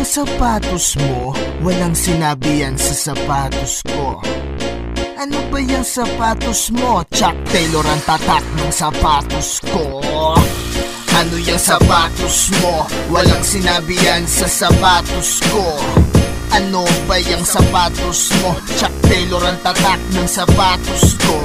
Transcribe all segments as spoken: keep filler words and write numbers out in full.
yung sapatos mo? Walang sinabi yan sa sapatos ko. Ano ba yung sapatos mo? Chuck Taylor ang tatak ng sapatos ko. Ano yung sapatos mo? Walang sinabi yan sa sapatos ko. Ano ba yung sapatos mo? Chuck Taylor ang tatak ng sapatos ko.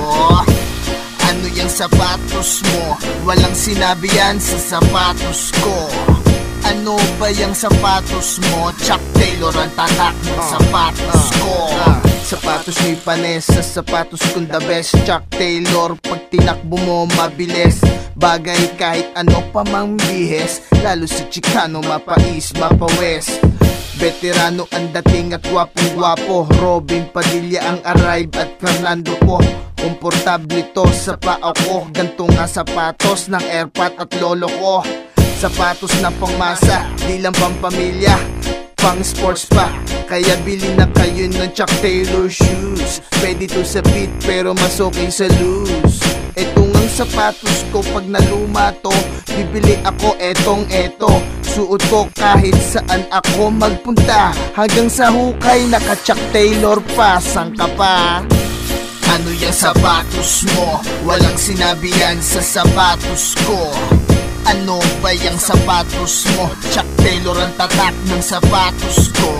Ano yung sapatos mo? Walang sinabi yan sa sapatos ko. Ano ba yung sapatos mo? Chuck Taylor ang tatak ng sapatos ko. Sapatos may panes, sa sapatos kong the best. Chuck Taylor, pag tinakbo mo mabilis. Bagay kahit ano pa mang bihes, lalo si Chicano mapais, mapawes. Veterano ang dating at gwapong gwapo. Robin Padilla ang arrive at Fernando po. Komportable to sa paa ko. Ganto nga sapatos ng airpat at lolo ko. Sapatos na pangmasa, di lang pang pamilya, pang sports pa. Kaya bili na kayo ng Chuck Taylor shoes. Pwede to sa fit pero mas okay sa loose. Eto ngang sapatos ko, pag naluma to, bibili ako etong eto. Suot ko kahit saan ako magpunta. Hanggang sa hukay naka Chuck Taylor pa. Sang ka pa? Ano yung sapatos mo? Walang sinabi yan sa sapatos ko. Ano ba yung sapatos mo? Chuck Taylor ang tatak ng sapatos ko.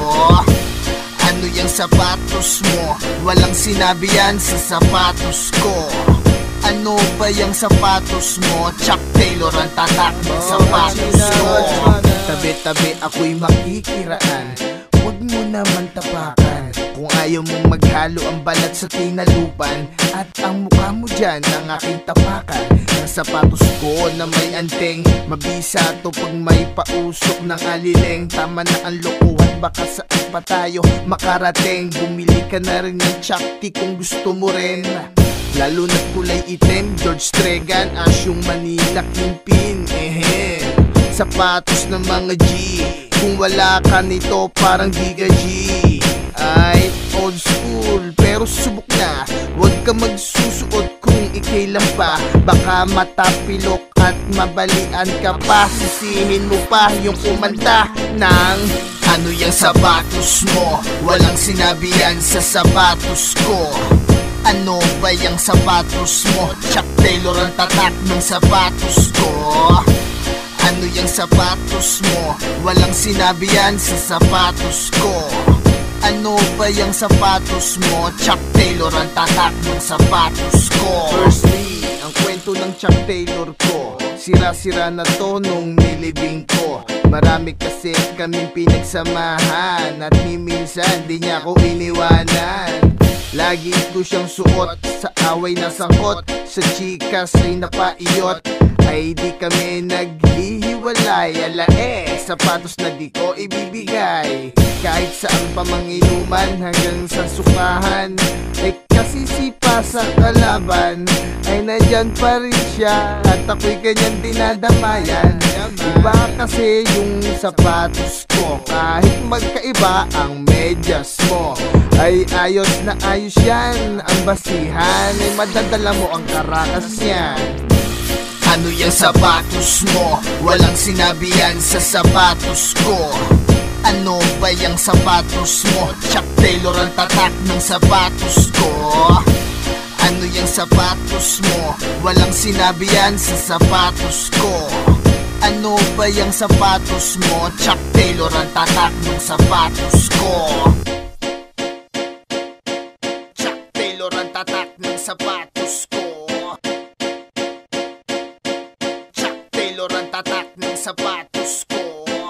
Ano yung sapatos mo? Walang sinabi yan sa sapatos ko. Ano ba yung sapatos mo? Chuck Taylor ang tatak ng sapatos ko. Tabi-tabi ako'y makikiraan, huwag mo naman tapakan. Kung ayaw mong maghalo ang balat sa tinalupan, at ang mukha mo dyan ang aking tapakan. Ang sapatos ko na may anteng, mabisa to pag may pausok ng alileng. Tama na ang lokohan, baka saan pa tayo makarating. Bumili ka na rin ng Chuck T kung gusto mo rin. Lalo na kulay itim, George Stregan, Asyong Manila, Kingpin, ehem. Sapatos ng mga G, kung wala ka nito parang Giga G. Ay, old school, pero subok na. Huwag ka magsusuot kung ikailan pa. Baka matapilok at mabalian ka pa. Sisihin mo pa yung kumanta ng ano yung sapatos mo? Walang sinabi yan sa sapatos ko. Ano ba yung sapatos mo? Chuck Taylor ang tatak ng sapatos ko. Ano yung sapatos mo? Walang sinabi yan sa sapatos ko. Ano ba yung sapatos mo? Chuck Taylor ang tatak ng sapatos ko. Firstly, ang kwento ng Chuck Taylor ko, sira-sira na to nung nilibing ko. Marami kasi kaming pinagsamahan, at ni minsan di niya ako iniwanan. Lagi ko siyang suot, sa away na sangkot, sa chikas ay napaiyot. Ay di kami naghihiwalay, ala eh, sapatos na di ko ibibigay. Kahit saan pa manginuman hanggang sa sukahan, ay kasi sipa sa kalaban, ay nandyan pa rin siya, at ako'y kanyang dinadamayan. Iba kasi yung sapatos ko, kahit magkaiba ang medyas mo, ay ayos na ayos yan. Ang basihan ay madadala mo ang karakas niyan. Ano yung sapatos mo? Walang sinabi yan sa sapatos ko. Ano ba yung sapatos mo? Chuck Taylor ang tatak ng sapatos ko. Ano yung sapatos mo? Walang sinabi yan sa sapatos ko. Ano ba yung sapatos mo? Chuck Taylor ang tatak ng sapatos ko. Chuck Taylor ang tatak ng sapatos ko. Chuck Taylor ang tatak ng sapatos ko.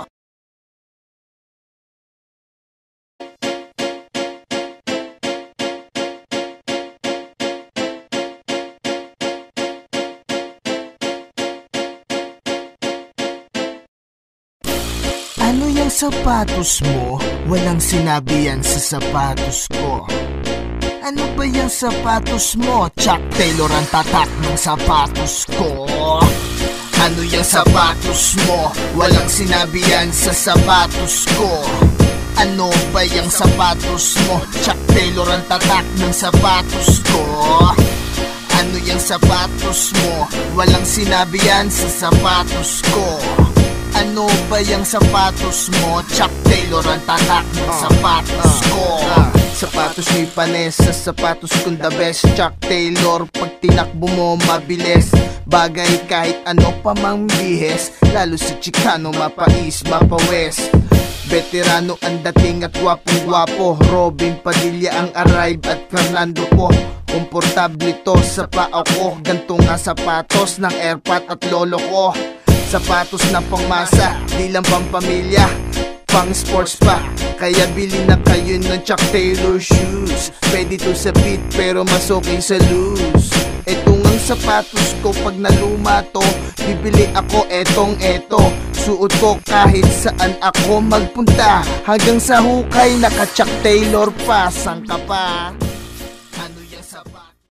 Ano yung sapatos mo? Walang sinabi yan sa sapatos ko. Ano ba yung sapatos mo? Chuck Taylor ang tatak ng sapatos ko. Ano yung sapatos mo? Walang sinabi yan sa sapatos ko. Ano ba yung sapatos mo? Chuck Taylor ang tatak ng sapatos ko. Ano yung sapatos mo? Walang sinabi yan sa sapatos ko. Ano ba yung sapatos mo? Chuck Taylor ang tatak ng sapatos ko. Sapatos ni panes, sa sapatos kong the best. Chuck Taylor, pag tinakbo mo mabilis. Bagay kahit ano pa mang bihes, lalo si Chicano mapais, mapawes. Veterano ang dating at gwapong gwapo. Robin Padilla ang arrive at Fernando po. Komportable to sa paa ko. Ganto nga sapatos ng airpat at lolo ko. Sapatos na pangmasa, di lang pang pamilya, pang sports pa. Kaya bili na kayo ng Chuck Taylor shoes. Pwede to sa beat pero mas okay sa loose. Eto ngang sapatos ko, pag naluma to, bibili ako etong eto. Suot ko kahit saan ako magpunta. Hanggang sa hukay naka Chuck Taylor pa. Sang ka pa? Ano yung sapatos?